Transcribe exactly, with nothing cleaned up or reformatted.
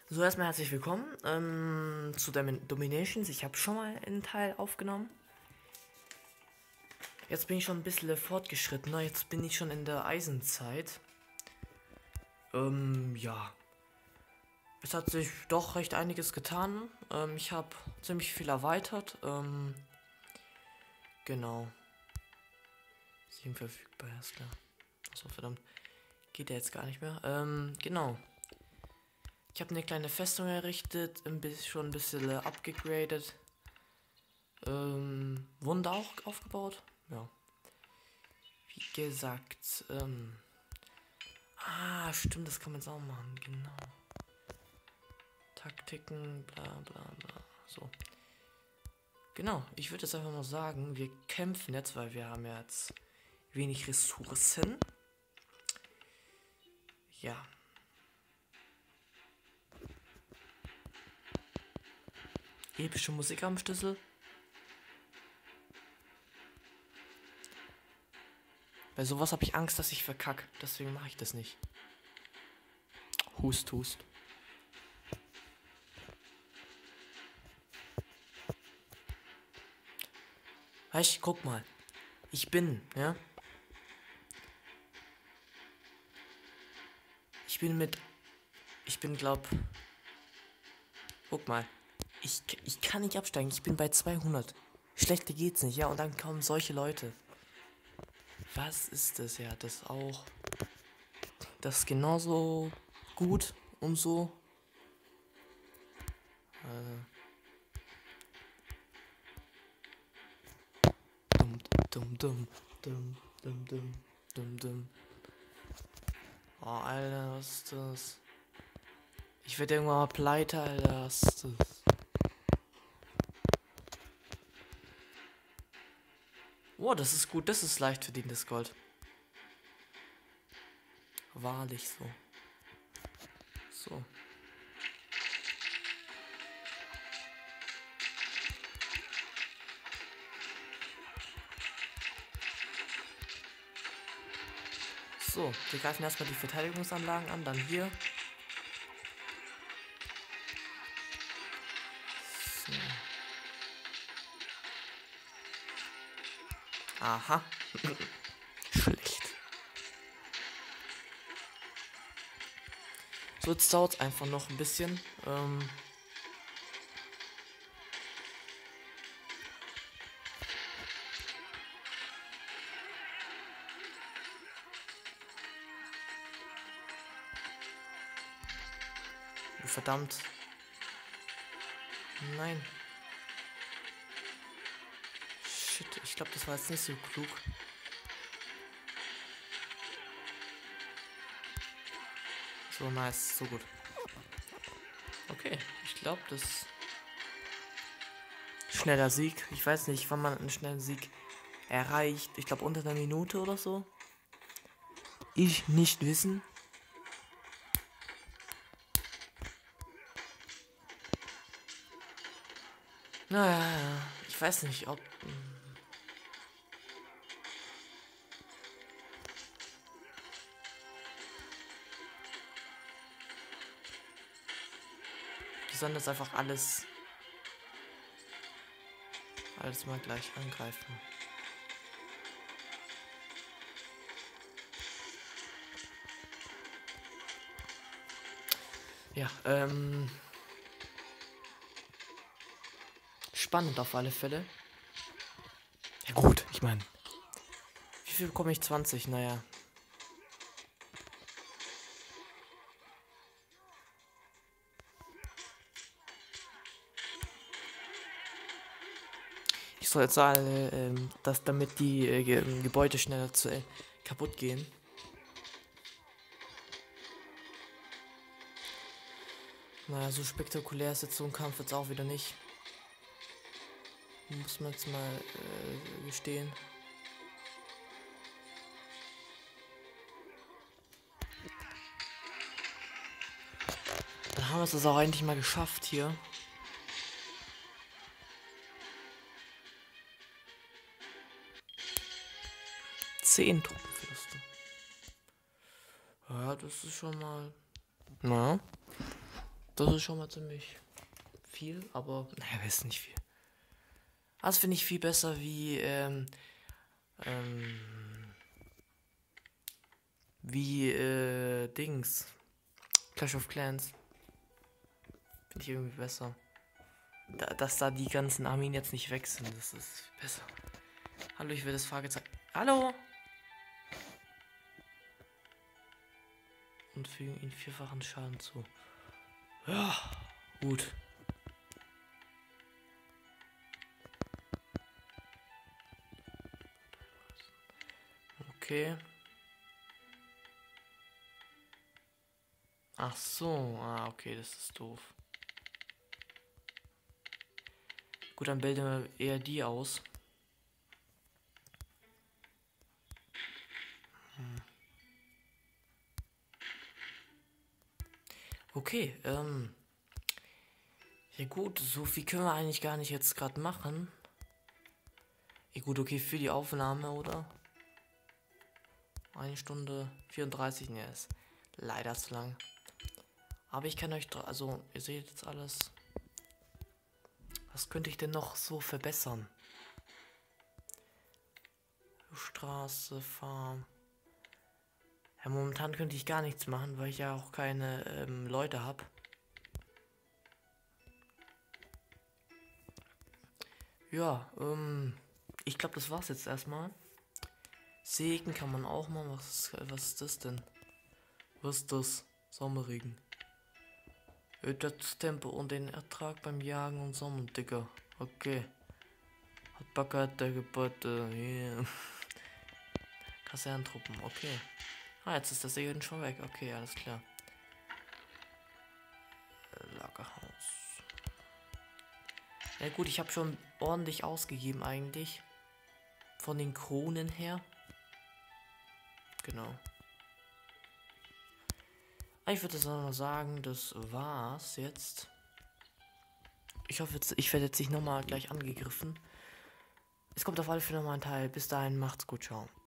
So, erstmal herzlich willkommen ähm, zu Domin Dominations. Ich habe schon mal einen Teil aufgenommen. Jetzt bin ich schon ein bisschen fortgeschrittener. Jetzt bin ich schon in der Eisenzeit. Ähm, ja. Es hat sich doch recht einiges getan. Ähm, ich habe ziemlich viel erweitert. Ähm, genau. sieben verfügbar, ist klar. Achso, verdammt. Geht ja jetzt gar nicht mehr. Ähm, genau. Ich habe eine kleine Festung errichtet, ein bisschen, schon ein bisschen äh, abgegradet. Ähm, Wunder auch aufgebaut. Ja. Wie gesagt, ähm. Ah, stimmt, das kann man jetzt auch machen, genau. Taktiken, bla bla bla. So. Genau, ich würde jetzt einfach mal sagen, wir kämpfen jetzt, weil wir haben ja jetzt wenig Ressourcen. Ja. Epische Musik am Schlüssel. Bei sowas habe ich Angst, dass ich verkacke. Deswegen mache ich das nicht. Hust, hust. Weißt, guck mal. Ich bin, ja. Ich bin mit. Ich bin, glaub. Guck mal. Ich, ich kann nicht absteigen. Ich bin bei zweihundert. Schlechter geht's nicht, ja. Und dann kommen solche Leute. Was ist das? Ja, das auch. Das ist genauso gut und so. Äh. Dumm, dumm, dumm, dumm, dumm, dumm, dumm, dumm. Oh, Alter, was ist das? Ich werde irgendwann mal pleite, Alter, was ist das? Oh, das ist gut, das ist leicht verdientes Gold. Wahrlich so. So. So, wir greifen erstmal die Verteidigungsanlagen an, dann hier. So. Aha. Schlecht. So, jetzt dauert es einfach noch ein bisschen. Ähm. Verdammt. Nein. Shit, ich glaube, das war jetzt nicht so klug. So, nice, so gut. Okay, ich glaube, das... Schneller Sieg. Ich weiß nicht, wann man einen schnellen Sieg erreicht. Ich glaube, unter einer Minute oder so. Ich nicht wissen. Naja, ich weiß nicht, ob... Die sollen das einfach alles... Alles mal gleich angreifen. Ja, ähm... spannend auf alle Fälle. Ja gut, ich meine... Wie viel bekomme ich? zwanzig, naja. Ich soll jetzt sagen, ähm, dass damit die äh, Ge Gebäude schneller zu, äh, kaputt gehen. Naja, so spektakulär ist jetzt so ein Kampf jetzt auch wieder nicht. Muss man jetzt mal äh, gestehen. Dann haben wir es auch eigentlich mal geschafft hier. Zehn Truppenverluste. Ja, das ist schon mal... Na? Das ist schon mal ziemlich viel, aber naja, ist nicht viel. Das finde ich viel besser wie, ähm, ähm, wie, äh, Dings. Clash of Clans. Finde ich irgendwie besser. Da, dass da die ganzen Armeen jetzt nicht weg sind, das ist besser. Hallo, ich will das Fragezeichen. Hallo! Und fügen ihn vierfachen Schaden zu. Ja, gut. Okay. Ach so, ah, okay, das ist doof. Gut, dann bilden wir eher die aus. Hm. Okay, ähm. Ja gut, so viel können wir eigentlich gar nicht jetzt gerade machen. Ja gut, okay, für die Aufnahme, oder? Eine Stunde vierunddreißig, ne, ist leider zu lang. Aber ich kann euch, also ihr seht jetzt alles. Was könnte ich denn noch so verbessern? Straße, Farm. Ja, momentan könnte ich gar nichts machen, weil ich ja auch keine ähm, Leute habe. Ja, ähm, ich glaube, das war's jetzt erstmal. Segen kann man auch mal. Was, was ist das denn? Was ist das? Sommerregen. Erhöht das Tempo und den Ertrag beim Jagen und Sommer, Digga. Okay. Hat Backert der Gebäude. Yeah. Kasernentruppen, okay. Ah, jetzt ist das Segen schon weg. Okay, alles klar. Lagerhaus. Ja gut, ich habe schon ordentlich ausgegeben eigentlich. Von den Kronen her. Genau. Ich würde mal sagen, das war's jetzt. Ich hoffe, jetzt, ich werde jetzt nicht nochmal gleich angegriffen. Es kommt auf alle Fälle nochmal ein Teil. Bis dahin, macht's gut, ciao.